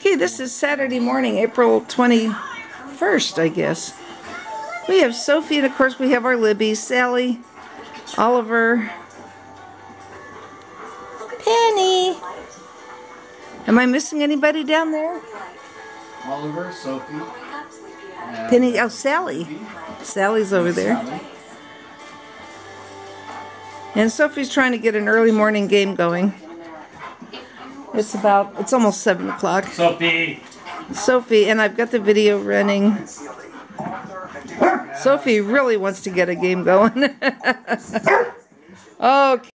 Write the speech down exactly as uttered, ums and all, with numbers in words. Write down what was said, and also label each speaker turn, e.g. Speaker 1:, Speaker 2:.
Speaker 1: Okay, this is Saturday morning, April twenty-first, I guess. We have Sophie, and of course we have our Libby, Sally, Oliver, Penny. Am I missing anybody down there?
Speaker 2: Oliver, Sophie,
Speaker 1: Penny, oh, Sally. Sally's over there. And Sophie's trying to get an early morning game going. It's about, it's almost seven o'clock.
Speaker 2: Sophie!
Speaker 1: Sophie, and I've got the video running. Sophie really wants to get a game going. Okay.